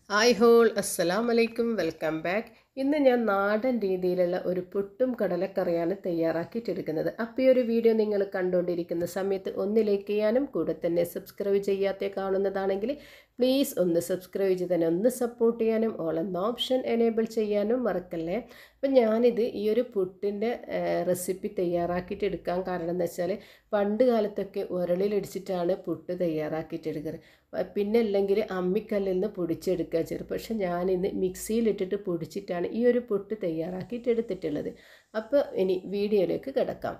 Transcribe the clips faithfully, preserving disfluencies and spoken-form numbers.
Hi whole അസ്സലാമു അലൈക്കും welcome back. ഇന്ന് ഞാൻ നാടൻ രീതിയിലുള്ള ഒരു പുട്ടും കടലക്കറിയാണ് തയ്യാറാക്കിയിട്ടെടുക്കുന്നത്. അപ്പോൾ ഈ ഒരു വീഡിയോ നിങ്ങൾ കണ്ടുകൊണ്ടിരിക്കുന്ന സമയത്ത് ഒന്ന് ലൈക്ക് ചെയ്യാനും കൂടെ തന്നെ സബ്സ്ക്രൈബ് ചെയ്യാത്ത കാണുന്നതാണെങ്കിൽ പ്ലീസ് ഒന്ന് സബ്സ്ക്രൈബ് ചെയ്ത് തന്നെ ഒന്ന് സപ്പോർട്ട് ചെയ്യാനും ഓൾ എന്ന ഓപ്ഷൻ എനേബിൾ ചെയ്യാനും മറക്കല്ലേ. അപ്പം ഞാനിത് ഈ ഒരു പുട്ടിൻ്റെ റെസിപ്പി തയ്യാറാക്കിയിട്ട് എടുക്കാൻ കാരണം എന്ന് വെച്ചാൽ പണ്ട് കാലത്തൊക്കെ ഉരളിലടിച്ചിട്ടാണ് പുട്ട് തയ്യാറാക്കിയിട്ടെടുക്കുന്നത്. പിന്നെ അല്ലെങ്കിൽ അമ്മിക്കല്ലിൽ നിന്ന് പൊടിച്ചെടുക്കുക ചെറു പക്ഷെ ഞാനിന്ന് മിക്സിയിലിട്ടിട്ട് പൊടിച്ചിട്ടാണ് ഈ ഒരു പുട്ട് തയ്യാറാക്കിയിട്ട് എടുത്തിട്ടുള്ളത്. അപ്പോൾ ഇനി വീഡിയോയിലേക്ക് കിടക്കാം.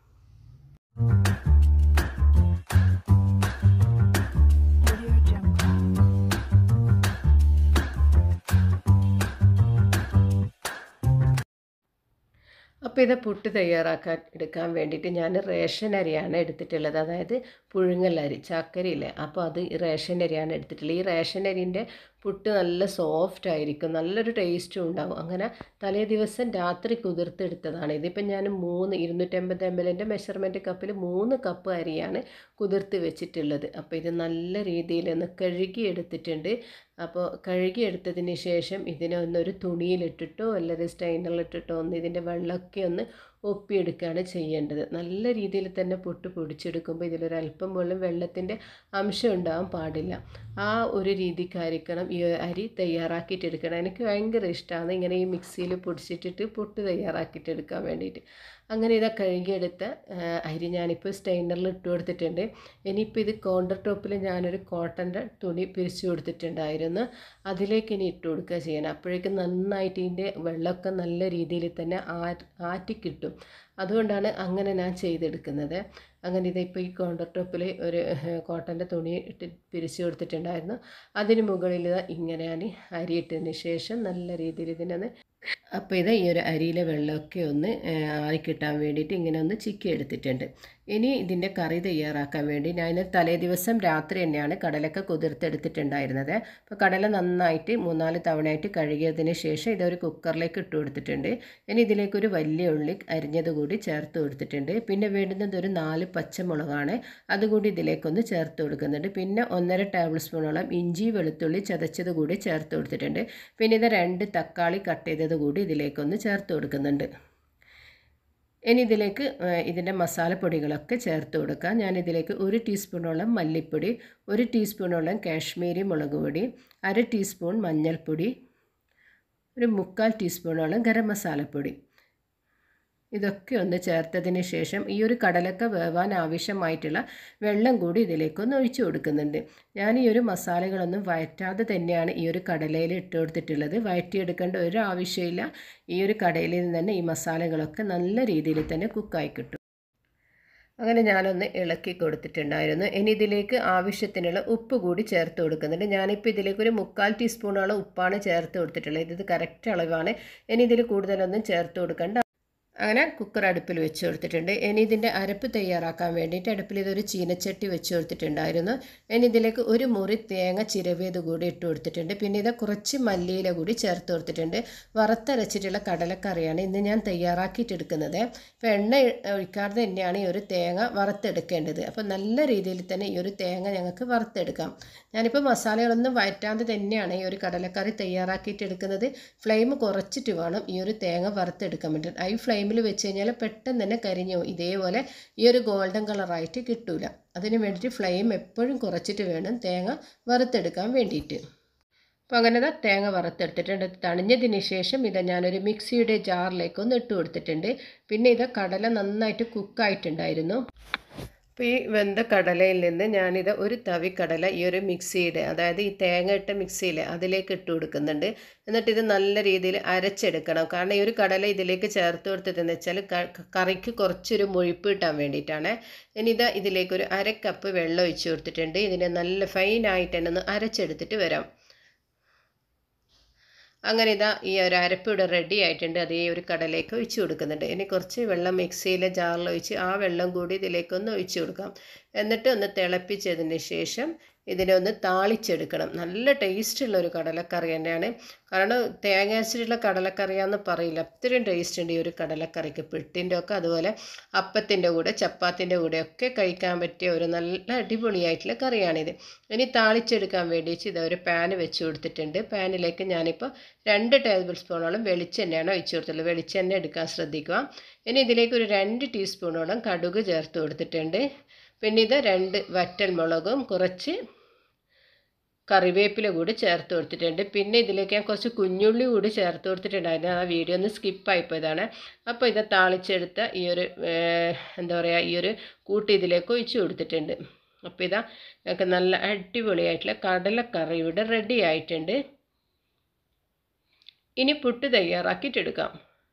അപ്പോൾ ഇത് പുട്ട് തയ്യാറാക്കാൻ എടുക്കാൻ വേണ്ടിയിട്ട് ഞാൻ റേഷൻ അരിയാണ് എടുത്തിട്ടുള്ളത്. അതായത് പുഴുങ്ങൽ അരി, ചാക്കരിയില്ലേ, അപ്പോൾ അത് റേഷൻ അരിയാണ് എടുത്തിട്ടുള്ളത്. ഈ റേഷൻ അരിൻ്റെ പുട്ട് നല്ല സോഫ്റ്റ് ആയിരിക്കും, നല്ലൊരു ടേസ്റ്റും ഉണ്ടാകും. അങ്ങനെ തലേ ദിവസം രാത്രി കുതിർത്തെടുത്തതാണ്. ഇതിപ്പോൾ ഞാൻ മൂന്ന് ഇരുന്നൂറ്റമ്പത് എം എല്ലിൻ്റെ മെഷർമെൻറ്റ് കപ്പിൽ മൂന്ന് കപ്പ് അരിയാണ് കുതിർത്ത് വെച്ചിട്ടുള്ളത്. അപ്പോൾ ഇത് നല്ല രീതിയിൽ ഒന്ന് കഴുകി എടുത്തിട്ടുണ്ട്. അപ്പോൾ കഴുകിയെടുത്തതിന് ശേഷം ഇതിനെ ഒന്നൊരു തുണിയിലിട്ടിട്ടോ അല്ലെങ്കിൽ സ്റ്റൈനറിലിട്ടിട്ടോ ഒന്ന് ഇതിൻ്റെ വെള്ളമൊക്കെ ഒന്ന് ഒപ്പിയെടുക്കുകയാണ് ചെയ്യേണ്ടത്. നല്ല രീതിയിൽ തന്നെ പുട്ട് പൊടിച്ചെടുക്കുമ്പോൾ ഇതിലൊരല്പം പോലും വെള്ളത്തിൻ്റെ അംശം ഉണ്ടാകാൻ പാടില്ല. ആ ഒരു രീതിക്കായിരിക്കണം ഈ അരി തയ്യാറാക്കിയിട്ടെടുക്കണം. എനിക്ക് ഭയങ്കര ഇഷ്ടമാണ് ഇങ്ങനെ ഈ മിക്സിയിൽ പൊടിച്ചിട്ടിട്ട് പുട്ട് തയ്യാറാക്കിയിട്ടെടുക്കാൻ വേണ്ടിയിട്ട്. അങ്ങനെ ഇതാ കഴുകിയെടുത്ത അരി ഞാനിപ്പോൾ സ്റ്റൈനറിൽ ഇട്ട് കൊടുത്തിട്ടുണ്ട്. ഇനിയിപ്പോൾ ഇത് കൗണ്ടർ ടോപ്പിൽ ഞാനൊരു കോട്ടൻ്റെ തുണി പിരിച്ചു കൊടുത്തിട്ടുണ്ടായിരുന്നു. അതിലേക്ക് ഇനി ഇട്ട് കൊടുക്കുക ചെയ്യണം. അപ്പോഴേക്കും നന്നായിട്ട് ഇതിൻ്റെ വെള്ളമൊക്കെ നല്ല രീതിയിൽ തന്നെ ആ ആറ്റി കിട്ടും. അതുകൊണ്ടാണ് അങ്ങനെ ഞാൻ ചെയ്തെടുക്കുന്നത്. അങ്ങനെ ഇതിപ്പോൾ ഈ കൗണ്ടർ ടോപ്പിൽ ഒരു കോട്ടൻ്റെ തുണി ഇട്ട് പിരിച്ചു കൊടുത്തിട്ടുണ്ടായിരുന്നു. അതിന് മുകളിൽ ഇങ്ങനെ ഞാൻ അരിയിട്ടതിന് ശേഷം നല്ല രീതിയിൽ ഇതിനൊന്ന് അപ്പോൾ ഇത് ഈ ഒരു അരിയിലെ വെള്ളമൊക്കെ ഒന്ന് ആറിക്കിട്ടാൻ വേണ്ടിയിട്ട് ഇങ്ങനെ ഒന്ന് ചിക്കി എടുത്തിട്ടുണ്ട്. ഇനി ഇതിൻ്റെ കറി തയ്യാറാക്കാൻ വേണ്ടി ഞാൻ തലേ ദിവസം രാത്രി തന്നെയാണ് കടലൊക്കെ കുതിർത്തെടുത്തിട്ടുണ്ടായിരുന്നത്. അപ്പോൾ കടല നന്നായിട്ട് മൂന്നാല് തവണയായിട്ട് കഴുകിയതിന് ശേഷം ഇതൊരു കുക്കറിലേക്ക് ഇട്ട് കൊടുത്തിട്ടുണ്ട്. ഇനി ഇതിലേക്കൊരു വലിയ ഉള്ളി അരിഞ്ഞത് കൂടി ചേർത്ത് കൊടുത്തിട്ടുണ്ട്. പിന്നെ വേണ്ടുന്നത് ഒരു നാല് പച്ചമുളകാണ്, അതുകൂടി ഇതിലേക്കൊന്ന് ചേർത്ത് കൊടുക്കുന്നുണ്ട്. പിന്നെ ഒന്നര ടേബിൾ സ്പൂണോളം ഇഞ്ചി വെളുത്തുള്ളി ചതച്ചത് കൂടി ചേർത്ത് കൊടുത്തിട്ടുണ്ട്. പിന്നെ ഇത് രണ്ട് തക്കാളി കട്ട് ചെയ്തത് കൂടി ഇതിലേക്കൊന്ന് ചേർത്ത് കൊടുക്കുന്നുണ്ട്. ഇനി ഇതിലേക്ക് ഇതിൻ്റെ മസാലപ്പൊടികളൊക്കെ ചേർത്ത് കൊടുക്കാം. ഞാനിതിലേക്ക് ഒരു ടീസ്പൂണോളം മല്ലിപ്പൊടി, ഒരു ടീസ്പൂണോളം കാശ്മീരി മുളക് പൊടി, അര ടീസ്പൂൺ മഞ്ഞൾപ്പൊടി, ഒരു മുക്കാൽ ടീസ്പൂണോളം ഗരം മസാലപ്പൊടി, ഇതൊക്കെ ഒന്ന് ചേർത്തതിന് ശേഷം ഈ ഒരു കടലക്ക വേവാൻ ആവശ്യമായിട്ടുള്ള വെള്ളം കൂടി ഇതിലേക്കൊന്ന് ഒഴിച്ചു കൊടുക്കുന്നുണ്ട്. ഞാൻ ഈ ഒരു മസാലകളൊന്നും വഴറ്റാതെ തന്നെയാണ് ഈ ഒരു കടലയിൽ ഇട്ട് കൊടുത്തിട്ടുള്ളത്. വഴറ്റിയെടുക്കേണ്ട ഒരു ആവശ്യമില്ല. ഈ ഒരു കടലയിൽ നിന്ന് തന്നെ ഈ മസാലകളൊക്കെ നല്ല രീതിയിൽ തന്നെ കുക്കായി കിട്ടും. അങ്ങനെ ഞാനൊന്ന് ഇളക്കി കൊടുത്തിട്ടുണ്ടായിരുന്നു. ഇനി ഇതിലേക്ക് ആവശ്യത്തിനുള്ള ഉപ്പ് കൂടി ചേർത്ത് കൊടുക്കുന്നുണ്ട്. ഞാനിപ്പോൾ ഇതിലേക്ക് ഒരു മുക്കാൽ ടീസ്പൂണോളം ഉപ്പാണ് ചേർത്ത് കൊടുത്തിട്ടുള്ളത്. ഇത് കറക്റ്റ് അളവാണ്. ഇനി ഇതിൽ കൂടുതലൊന്നും ചേർത്ത് കൊടുക്കേണ്ട. അങ്ങനെ കുക്കർ അടുപ്പിൽ വെച്ച് കൊടുത്തിട്ടുണ്ട്. ഇനി ഇതിൻ്റെ അരപ്പ് തയ്യാറാക്കാൻ വേണ്ടിയിട്ട് അടുപ്പിൽ ഇതൊരു ചീനച്ചട്ടി വെച്ച് കൊടുത്തിട്ടുണ്ടായിരുന്നു. ഇനി ഇതിലേക്ക് ഒരു മുറി തേങ്ങ ചിരവിയത് കൂടി ഇട്ട് കൊടുത്തിട്ടുണ്ട്. പിന്നെ ഇത് കുറച്ച് മല്ലിയില കൂടി ചേർത്ത് കൊടുത്തിട്ടുണ്ട്. വറുത്തരച്ചിട്ടുള്ള കടലക്കറിയാണ് ഇന്ന് ഞാൻ തയ്യാറാക്കിയിട്ടെടുക്കുന്നത്. ഇപ്പോൾ എണ്ണ ഒഴിക്കാതെ തന്നെയാണ് ഈ ഒരു തേങ്ങ വറുത്തെടുക്കേണ്ടത്. അപ്പോൾ നല്ല രീതിയിൽ തന്നെ ഈ ഒരു തേങ്ങ ഞങ്ങൾക്ക് വറുത്തെടുക്കാം. ഞാനിപ്പോൾ മസാലകളൊന്നും വഴറ്റാതെ തന്നെയാണ് ഈ ഒരു കടലക്കറി തയ്യാറാക്കിയിട്ടെടുക്കുന്നത്. ഫ്ലെയിം കുറച്ചിട്ട് വേണം ഈ ഒരു തേങ്ങ വറുത്തെടുക്കാൻ വേണ്ടിയിട്ട്. ഹൈ ഫ്ലെയിമിൽ വെച്ച് കഴിഞ്ഞാൽ പെട്ടെന്ന് തന്നെ കരിഞ്ഞു ഇതേപോലെ ഈ ഒരു ഗോൾഡൻ കളറായിട്ട് കിട്ടൂല. അതിന് വേണ്ടിയിട്ട് ഫ്ലെയിം എപ്പോഴും കുറച്ചിട്ട് വേണം തേങ്ങ വറുത്തെടുക്കാൻ വേണ്ടിയിട്ട്. അപ്പോൾ അങ്ങനെ തേങ്ങ വറുത്തെടുത്തിട്ടുണ്ട്. തണിഞ്ഞതിന് ശേഷം ഇത് ഞാനൊരു മിക്സിയുടെ ജാറിലേക്കൊന്ന് ഇട്ട് കൊടുത്തിട്ടുണ്ട്. പിന്നെ ഇത് കടല നന്നായിട്ട് കുക്കായിട്ടുണ്ടായിരുന്നു. അപ്പോൾ ഈ വെന്ത കടലയിൽ നിന്ന് ഞാനിത് ഒരു തവി കടല ഈ ഒരു മിക്സിയുടെ, അതായത് ഈ തേങ്ങ ഇട്ട മിക്സിയിൽ അതിലേക്ക് ഇട്ട് കൊടുക്കുന്നുണ്ട്. എന്നിട്ട് ഇത് നല്ല രീതിയിൽ അരച്ചെടുക്കണം. കാരണം ഈ ഒരു കടല ഇതിലേക്ക് ചേർത്ത് കൊടുത്തതെന്ന് വെച്ചാൽ കറിക്ക് കുറച്ചൊരു മുഴുപ്പ് കിട്ടാൻ വേണ്ടിയിട്ടാണ്. ഇനി ഇതാ ഇതിലേക്കൊരു അര കപ്പ് വെള്ളം ഒഴിച്ച് കൊടുത്തിട്ടുണ്ട്. ഇതിനെ നല്ല ഫൈനായിട്ട് തന്നെ ഒന്ന് അരച്ചെടുത്തിട്ട് വരാം. അങ്ങനെ ഇതാ ഈ ഒരു അരപ്പ് ഇവിടെ റെഡി ആയിട്ടുണ്ട്. അത് ഈ ഒരു കടലേക്ക് ഒഴിച്ച് കൊടുക്കുന്നുണ്ട്. ഇനി കുറച്ച് വെള്ളം മിക്സിയിലെ ജാറിൽ ഒഴിച്ച് ആ വെള്ളം കൂടി ഇതിലേക്കൊന്ന് ഒഴിച്ച് കൊടുക്കാം. എന്നിട്ട് ഒന്ന് തിളപ്പിച്ചതിന് ശേഷം ഇതിനെ ഒന്ന് താളിച്ചെടുക്കണം. നല്ല ടേസ്റ്റുള്ള ഒരു കടലക്കറി തന്നെയാണ്. കാരണം തേങ്ങ അരച്ചിട്ടുള്ള കടലക്കറിയാന്ന് പറയില്ല, അത്രയും ടേസ്റ്റ് ഉണ്ട് ഈ ഒരു കടലക്കറിക്ക്. പുട്ടിൻ്റെ ഒക്കെ അതുപോലെ അപ്പത്തിൻ്റെ കൂടെ ചപ്പാത്തിൻ്റെ കൂടെയൊക്കെ കഴിക്കാൻ പറ്റിയ ഒരു നല്ല അടിപൊളിയായിട്ടുള്ള കറിയാണിത്. ഇനി താളിച്ചെടുക്കാൻ വേണ്ടിയിട്ട് ഇത് ഒരു പാന് വെച്ച് കൊടുത്തിട്ടുണ്ട്. പാനിലേക്ക് ഞാനിപ്പോൾ രണ്ട് ടേബിൾ സ്പൂണോളം വെളിച്ചെണ്ണയാണ് ഒഴിച്ച് കൊടുത്തുള്ളത്. വെളിച്ചെണ്ണ എടുക്കാൻ ശ്രദ്ധിക്കുക. ഇനി ഇതിലേക്ക് ഒരു രണ്ട് ടീസ്പൂണോളം കടുക് ചേർത്ത് കൊടുത്തിട്ടുണ്ട്. പിന്നെ ഇത് രണ്ട് വറ്റൽ മുളകും കുറച്ച് കറിവേപ്പില കൂടി ചേർത്ത് കൊടുത്തിട്ടുണ്ട്. പിന്നെ ഇതിലേക്ക് ഞാൻ കുറച്ച് കുഞ്ഞുള്ളി കൂടി ചേർത്ത് കൊടുത്തിട്ടുണ്ടായിരുന്നു. ആ വീഡിയോ ഒന്ന് സ്കിപ്പായിപ്പോയതാണ്. അപ്പോൾ ഇത് താളിച്ചെടുത്ത ഈ ഒരു എന്താ പറയുക ഈ ഒരു കൂട്ട് ഇതിലേക്ക് ഒഴിച്ച് കൊടുത്തിട്ടുണ്ട്. അപ്പോൾ ഇതാ ഞങ്ങൾക്ക് നല്ല അടിപൊളിയായിട്ടുള്ള കടലക്കറി ഇവിടെ റെഡി ആയിട്ടുണ്ട്. ഇനി പുട്ട് തയ്യാറാക്കിയിട്ടെടുക്കാം.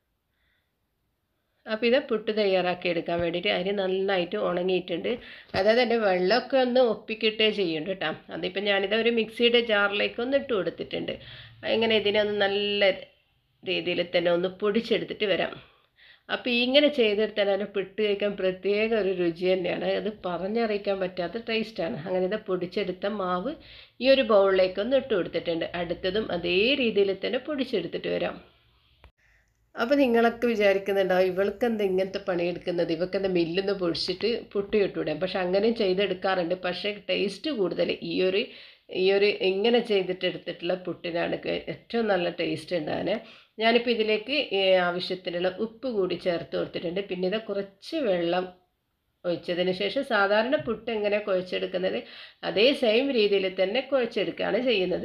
അപ്പോൾ ഇത് പുട്ട് തയ്യാറാക്കി എടുക്കാൻ വേണ്ടിയിട്ട് അരി നന്നായിട്ട് ഉണങ്ങിയിട്ടുണ്ട്. അതായത് എൻ്റെ വെള്ളമൊക്കെ ഒന്ന് ഒപ്പിക്കിട്ടേ ചെയ്യുന്നുണ്ട് കേട്ടോ. അതിപ്പോൾ ഞാനിത് ഒരു മിക്സിയുടെ ജാറിലേക്ക് ഒന്ന് ഇട്ട് കൊടുത്തിട്ടുണ്ട്. ഇങ്ങനെ ഇതിനൊന്ന് നല്ല രീതിയിൽ തന്നെ ഒന്ന് പൊടിച്ചെടുത്തിട്ട് വരാം. അപ്പോൾ ഇങ്ങനെ ചെയ്തെടുത്താൽ പുട്ട് കഴിക്കാൻ പ്രത്യേക ഒരു രുചി തന്നെയാണ്. അത് പറഞ്ഞറിയിക്കാൻ പറ്റാത്ത ടേസ്റ്റാണ്. അങ്ങനെ ഇത് പൊടിച്ചെടുത്ത മാവ് ഈ ഒരു ബൗളിലേക്ക് ഒന്ന് ഇട്ട് കൊടുത്തിട്ടുണ്ട്. അടുത്തതും അതേ രീതിയിൽ തന്നെ പൊടിച്ചെടുത്തിട്ട് വരാം. അപ്പോൾ നിങ്ങളൊക്കെ വിചാരിക്കുന്നുണ്ടാവും ഇവൾക്ക് എന്താ ഇങ്ങനത്തെ പണിയെടുക്കുന്നത്, ഇവൾക്ക് എന്താ മില്ലിന്ന് പൊടിച്ചിട്ട് പുട്ട് കിട്ടൂടെ. പക്ഷെ അങ്ങനെയും ചെയ്തെടുക്കാറുണ്ട്. പക്ഷേ ടേസ്റ്റ് കൂടുതൽ ഈ ഒരു ഈ ഒരു ഇങ്ങനെ ചെയ്തിട്ടെടുത്തിട്ടുള്ള പുട്ടിനാണ് ഏറ്റവും നല്ല ടേസ്റ്റ് ഉണ്ടാകാൻ. ഞാനിപ്പോൾ ഇതിലേക്ക് ആവശ്യത്തിനുള്ള ഉപ്പ് കൂടി ചേർത്ത് കൊടുത്തിട്ടുണ്ട്. പിന്നെ ഇത് കുറച്ച് വെള്ളം ഒഴിച്ചതിന് ശേഷം സാധാരണ പുട്ട് എങ്ങനെ കുഴച്ചെടുക്കുന്നത് അതേ സെയിം രീതിയിൽ തന്നെ കുഴച്ചെടുക്കുകയാണ് ചെയ്യുന്നത്.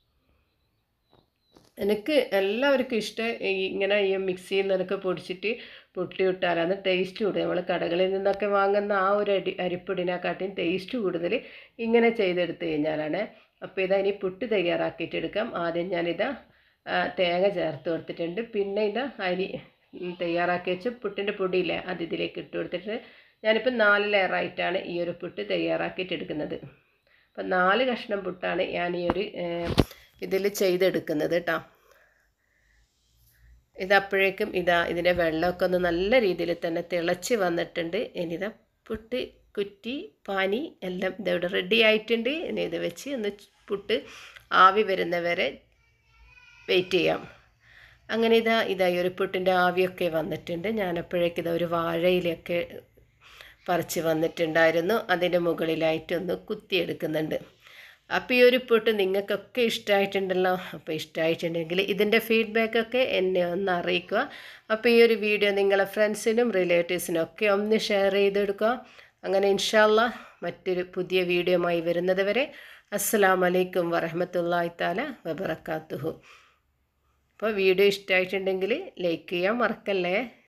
എനിക്ക് എല്ലാവർക്കും ഇഷ്ടം ഇങ്ങനെ ഈ മിക്സിയിൽ നിന്നൊക്കെ പൊടിച്ചിട്ട് പുട്ടി ഇട്ടാലാണ് ടേസ്റ്റ് കൂടുതൽ. നമ്മൾ കടകളിൽ നിന്നൊക്കെ വാങ്ങുന്ന ആ ഒരു അരി അരിപ്പൊടിനെക്കാട്ടിയും ടേസ്റ്റ് കൂടുതൽ ഇങ്ങനെ ചെയ്തെടുത്ത് കഴിഞ്ഞാലാണ്. അപ്പോൾ ഇതാ ഇനി പുട്ട് തയ്യാറാക്കിയിട്ടെടുക്കാം. ആദ്യം ഞാനിതാ തേങ്ങ ചേർത്ത് കൊടുത്തിട്ടുണ്ട്. പിന്നെ ഇതാ അരി തയ്യാറാക്കി വെച്ച് പുട്ടിൻ്റെ പൊടിയില്ലേ അത് ഇതിലേക്ക് ഇട്ട് കൊടുത്തിട്ട് ഞാനിപ്പോൾ നാല് ലെയറായിട്ടാണ് ഈ ഒരു പുട്ട് തയ്യാറാക്കിയിട്ടെടുക്കുന്നത്. അപ്പം നാല് കഷ്ണം പുട്ടാണ് ഞാൻ ഈ ഒരു ഇതിൽ ചെയ്തെടുക്കുന്നത് കേട്ടോ. ഇതപ്പോഴേക്കും ഇതാ ഇതിൻ്റെ വെള്ളമൊക്കെ ഒന്ന് നല്ല രീതിയിൽ തന്നെ തിളച്ച് വന്നിട്ടുണ്ട്. ഇനി ഇതാ പുട്ട് കുറ്റി പാനി എല്ലാം ഇതവിടെ റെഡി ആയിട്ടുണ്ട്. ഇനി ഇത് വെച്ച് ഒന്ന് പുട്ട് ആവി വരുന്നവരെ വെയിറ്റ് ചെയ്യാം. അങ്ങനെ ഇതാ ഇതാ ഈ ഒരു പുട്ടിൻ്റെ ആവിയൊക്കെ വന്നിട്ടുണ്ട്. ഞാനപ്പോഴേക്കും ഇതാ ഒരു വാഴയിലൊക്കെ പറിച്ച് വന്നിട്ടുണ്ടായിരുന്നു. അതിൻ്റെ മുകളിലായിട്ടൊന്ന് കുത്തിയെടുക്കുന്നുണ്ട്. അപ്പോൾ ഈ ഒരു പുട്ട് നിങ്ങൾക്കൊക്കെ ഇഷ്ടമായിട്ടുണ്ടല്ലോ. അപ്പോൾ ഇഷ്ടമായിട്ടുണ്ടെങ്കിൽ ഇതിൻ്റെ ഫീഡ്ബാക്കൊക്കെ എന്നെ ഒന്ന് അറിയിക്കുക. അപ്പോൾ ഈ ഒരു വീഡിയോ നിങ്ങളെ ഫ്രണ്ട്സിനും റിലേറ്റീവ്സിനും ഒക്കെ ഒന്ന് ഷെയർ ചെയ്തെടുക്കുക. അങ്ങനെ ഇൻഷാ അല്ലാഹ് മറ്റൊരു പുതിയ വീഡിയോയുമായി വരുന്നത് വരെ അസ്സലാമു അലൈക്കും വറഹ്മത്തുള്ളാഹി തആല വബറകാതുഹു. അപ്പോൾ വീഡിയോ ഇഷ്ടമായിട്ടുണ്ടെങ്കിൽ ലൈക്ക് ചെയ്യാൻ മറക്കല്ലേ.